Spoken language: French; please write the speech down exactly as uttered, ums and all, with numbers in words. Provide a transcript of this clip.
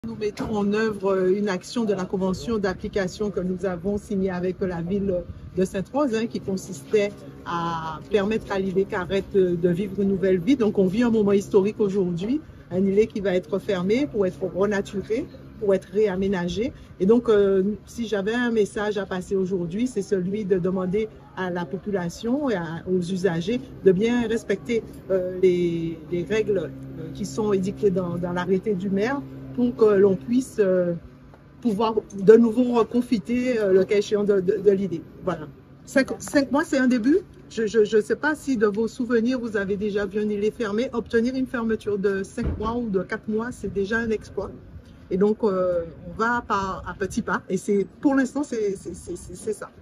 Nous mettons en œuvre une action de la convention d'application que nous avons signée avec la ville de Sainte-Rose, hein, qui consistait à permettre à l'îlet Carrette de vivre une nouvelle vie. Donc on vit un moment historique aujourd'hui, un îlet qui va être fermé pour être renaturé, pour être réaménagé. Et donc euh, si j'avais un message à passer aujourd'hui, c'est celui de demander à la population et à, aux usagers de bien respecter euh, les, les règles qui sont édictées dans, dans l'arrêté du maire, pour que l'on puisse euh, pouvoir de nouveau reconfiter euh, le cas échéant de, de, de l'idée. Voilà. Cinq, cinq mois, c'est un début. Je ne sais pas si de vos souvenirs, vous avez déjà vu un îlet fermé. Obtenir une fermeture de cinq mois ou de quatre mois, c'est déjà un exploit. Et donc, euh, on va par, à petits pas. Et pour l'instant, c'est ça.